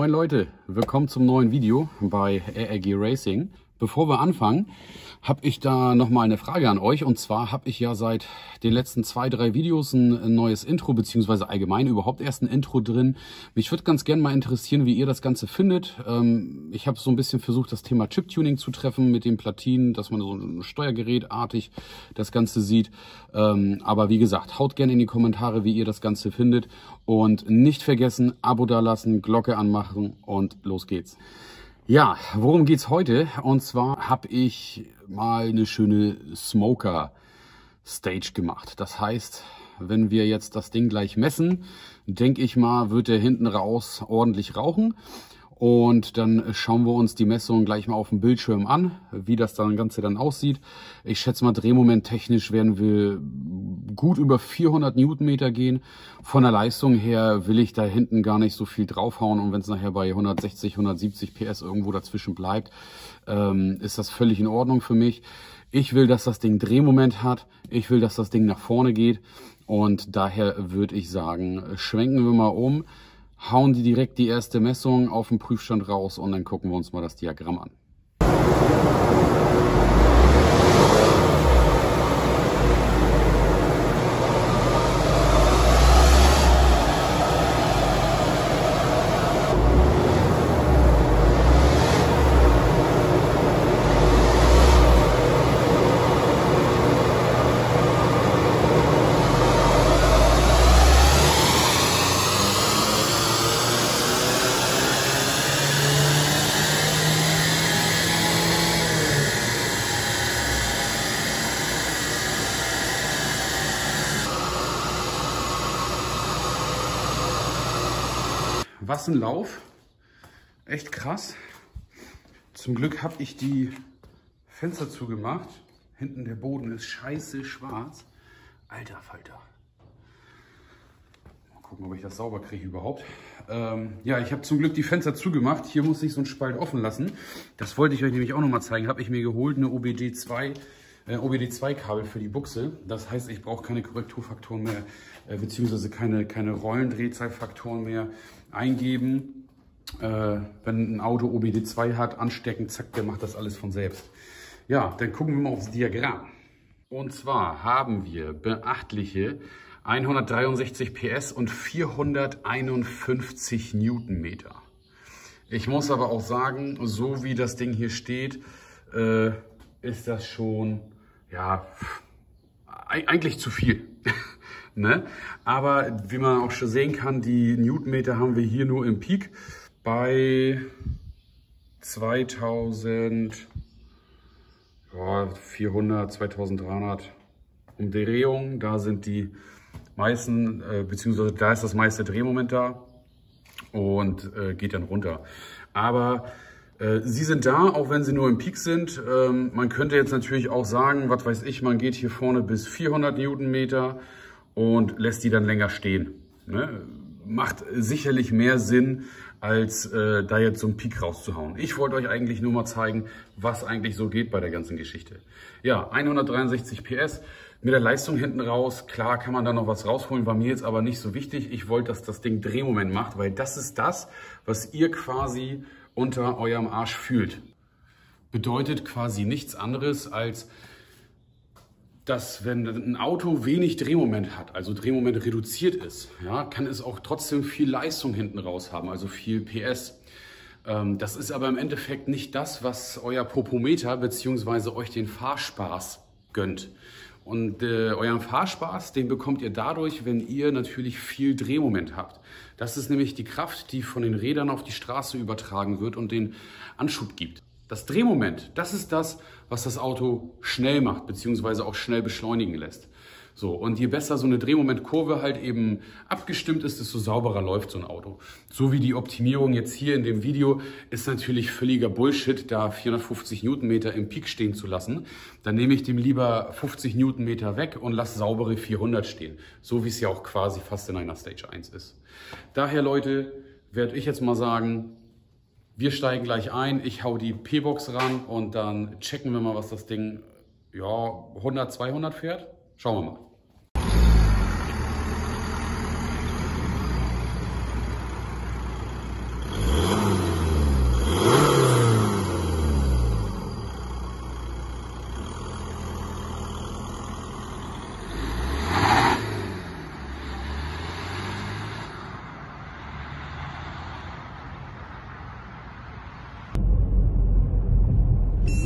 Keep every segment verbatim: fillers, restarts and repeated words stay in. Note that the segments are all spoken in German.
Moin Leute, willkommen zum neuen Video bei R R G Racing. Bevor wir anfangen, habe ich da nochmal eine Frage an euch. Und zwar habe ich ja seit den letzten zwei, drei Videos ein neues Intro, beziehungsweise allgemein überhaupt erst ein Intro drin. Mich würde ganz gerne mal interessieren, wie ihr das Ganze findet. Ähm, ich habe so ein bisschen versucht, das Thema Chip-Tuning zu treffen mit den Platinen, dass man so ein Steuergerätartig das Ganze sieht. Ähm, aber wie gesagt, haut gerne in die Kommentare, wie ihr das Ganze findet. Und nicht vergessen, Abo dalassen, Glocke anmachen und los geht's. Ja, worum geht's heute? Und zwar habe ich mal eine schöne Smoker Stage gemacht. Das heißt, wenn wir jetzt das Ding gleich messen, denke ich mal, wird der hinten raus ordentlich rauchen. Und dann schauen wir uns die Messung gleich mal auf dem Bildschirm an, wie das dann Ganze dann aussieht. Ich schätze mal, drehmomenttechnisch werden wir gut über vierhundert Newtonmeter gehen. Von der Leistung her will ich da hinten gar nicht so viel draufhauen. Und wenn es nachher bei hundertsechzig, hundertsiebzig P S irgendwo dazwischen bleibt, ähm, ist das völlig in Ordnung für mich. Ich will, dass das Ding Drehmoment hat. Ich will, dass das Ding nach vorne geht. Und daher würde ich sagen, schwenken wir mal um. Hauen die direkt die erste Messung auf den Prüfstand raus und dann gucken wir uns mal das Diagramm an. Was ein Lauf, echt krass. Zum Glück habe ich die Fenster zugemacht. Hinten der Boden ist scheiße schwarz. Alter Falter. Mal gucken, ob ich das sauber kriege überhaupt. Ähm, ja, ich habe zum Glück die Fenster zugemacht. Hier muss ich so einen Spalt offen lassen. Das wollte ich euch nämlich auch noch mal zeigen. Habe ich mir geholt, eine O B D zwei. O B D zwei Kabel für die Buchse. Das heißt, ich brauche keine Korrekturfaktoren mehr, äh, beziehungsweise keine, keine Rollendrehzahlfaktoren mehr eingeben. Äh, wenn ein Auto O B D zwei hat, anstecken, zack, der macht das alles von selbst. Ja, dann gucken wir mal aufs Diagramm. Und zwar haben wir beachtliche hundertdreiundsechzig P S und vierhunderteinundfünfzig Newtonmeter. Ich muss aber auch sagen, so wie das Ding hier steht, äh, ist das schon, ja, eigentlich zu viel. Ne? Aber wie man auch schon sehen kann, die Newtonmeter haben wir hier nur im Peak bei zweitausendvierhundert, zweitausenddreihundert Umdrehungen. Da sind die meisten, äh, beziehungsweise da ist das meiste Drehmoment da und äh, geht dann runter. Aber äh, sie sind da, auch wenn sie nur im Peak sind. Ähm, man könnte jetzt natürlich auch sagen, was weiß ich, man geht hier vorne bis vierhundert Newtonmeter und lässt die dann länger stehen. Ne? Macht sicherlich mehr Sinn, als äh, da jetzt so einen Peak rauszuhauen. Ich wollte euch eigentlich nur mal zeigen, was eigentlich so geht bei der ganzen Geschichte. Ja, hundertdreiundsechzig P S mit der Leistung hinten raus. Klar kann man da noch was rausholen, war mir jetzt aber nicht so wichtig. Ich wollte, dass das Ding Drehmoment macht, weil das ist das, was ihr quasi unter eurem Arsch fühlt. Bedeutet quasi nichts anderes als, dass wenn ein Auto wenig Drehmoment hat, also Drehmoment reduziert ist, ja, kann es auch trotzdem viel Leistung hinten raus haben, also viel P S. Ähm, das ist aber im Endeffekt nicht das, was euer Popometer bzw. euch den Fahrspaß gönnt. Und äh, euren Fahrspaß, den bekommt ihr dadurch, wenn ihr natürlich viel Drehmoment habt. Das ist nämlich die Kraft, die von den Rädern auf die Straße übertragen wird und den Anschub gibt. Das Drehmoment, das ist das, was das Auto schnell macht, beziehungsweise auch schnell beschleunigen lässt. So, und je besser so eine Drehmomentkurve halt eben abgestimmt ist, desto sauberer läuft so ein Auto. So wie die Optimierung jetzt hier in dem Video ist natürlich völliger Bullshit, da vierhundertfünfzig Newtonmeter im Peak stehen zu lassen. Dann nehme ich dem lieber fünfzig Newtonmeter weg und lasse saubere vierhundert stehen. So wie es ja auch quasi fast in einer Stage eins ist. Daher, Leute, werde ich jetzt mal sagen, wir steigen gleich ein, ich hau die P-Box ran und dann checken wir mal, was das Ding, ja, hundert, zweihundert fährt. Schauen wir mal.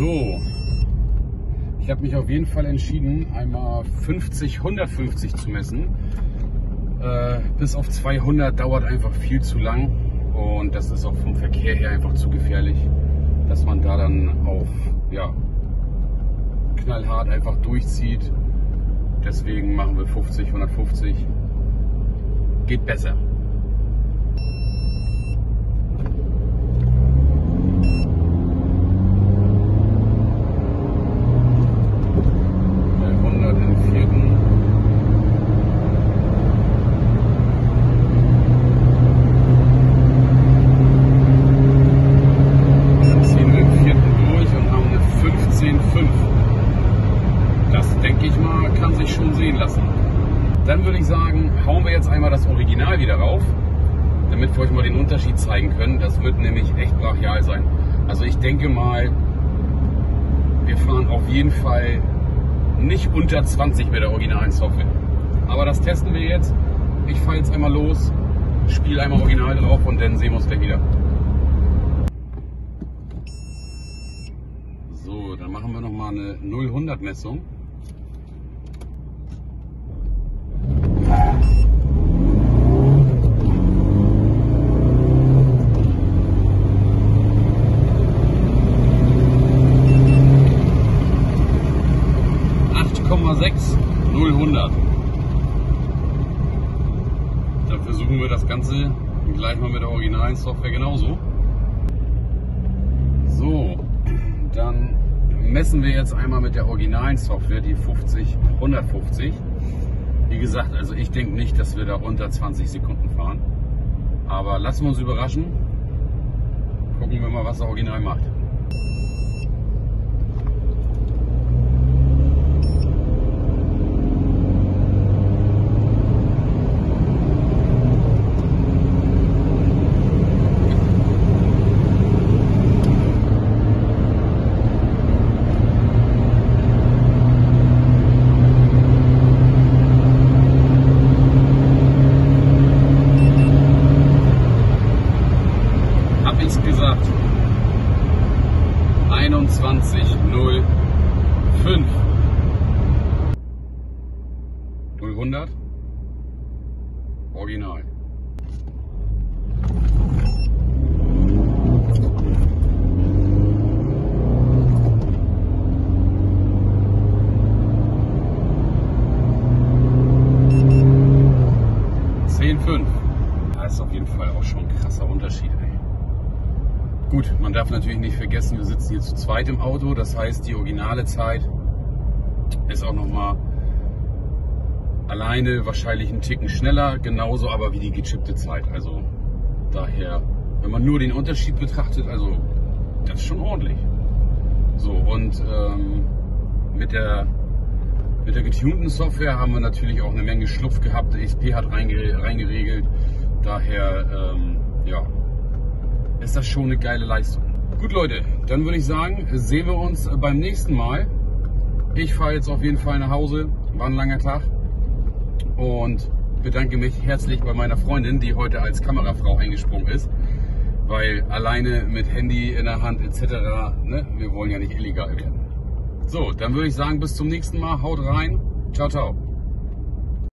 So, ich habe mich auf jeden Fall entschieden, einmal fünfzig, hundertfünfzig zu messen. Äh, bis auf zweihundert dauert einfach viel zu lang und das ist auch vom Verkehr her einfach zu gefährlich, dass man da dann auf, ja, knallhart einfach durchzieht. Deswegen machen wir fünfzig, hundertfünfzig. Geht besser. hundert im vierten. Dann ziehen wir im vierten durch und haben eine fünfzehn Komma fünf. Das, denke ich mal, kann sich schon sehen lassen. Dann würde ich sagen, hauen wir jetzt einmal das Original wieder rauf, damit wir euch mal den Unterschied zeigen können. Das wird nämlich echt brachial sein. Also ich denke mal, wir fahren auf jeden Fall nicht unter zwanzig mit der originalen Software. Aber das testen wir jetzt. Ich fahre jetzt einmal los, spiele einmal Original drauf und dann sehen wir uns gleich wieder. So, dann machen wir nochmal eine null hundert Messung. acht Komma sechs, null hundert. Dann versuchen wir das Ganze gleich mal mit der originalen Software genauso. So, dann messen wir jetzt einmal mit der originalen Software die fünfzig, hundertfünfzig. Wie gesagt, also ich denke nicht, dass wir da unter zwanzig Sekunden fahren. Aber lassen wir uns überraschen. Gucken wir mal, was der Original macht. Gesagt, einundzwanzig Komma null fünf. null hundert Original. zehn Komma fünf. Das ist auf jeden Fall auch schon ein krasser Unterschied. Ey. Gut, man darf natürlich nicht vergessen, wir sitzen hier zu zweit im Auto, das heißt, die originale Zeit ist auch nochmal alleine wahrscheinlich einen Ticken schneller, genauso aber wie die gechippte Zeit. Also daher, wenn man nur den Unterschied betrachtet, also das ist schon ordentlich. So, und ähm, mit der mit der getunten Software haben wir natürlich auch eine Menge Schlupf gehabt. Der X P hat reingeregelt, daher ähm, ja, ist das schon eine geile Leistung. Gut Leute, dann würde ich sagen, sehen wir uns beim nächsten Mal. Ich fahre jetzt auf jeden Fall nach Hause, war ein langer Tag und bedanke mich herzlich bei meiner Freundin, die heute als Kamerafrau eingesprungen ist, weil alleine mit Handy in der Hand et cetera, ne, wir wollen ja nicht illegal werden. So, dann würde ich sagen, bis zum nächsten Mal, haut rein, ciao, ciao.